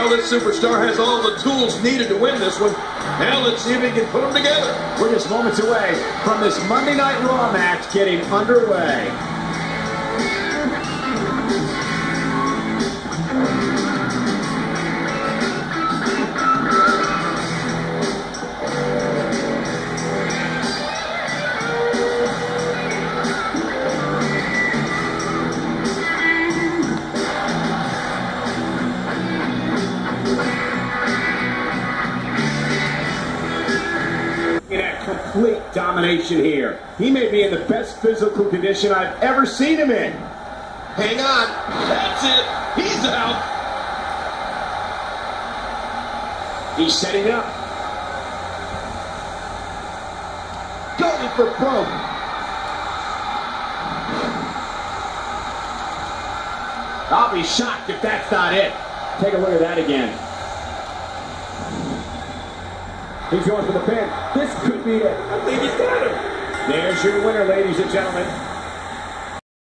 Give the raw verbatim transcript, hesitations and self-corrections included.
Well, this superstar has all the tools needed to win this one. Now let's see if he can put them together. We're just moments away from this Monday Night Raw match getting underway. Complete domination here. He may be in the best physical condition I've ever seen him in. Hang on. That's it. He's out. He's setting up. Going for broke. I'll be shocked if that's not it. Take a look at that again. He's going for the pin. This could be it. I think he's got him. There's your winner, ladies and gentlemen.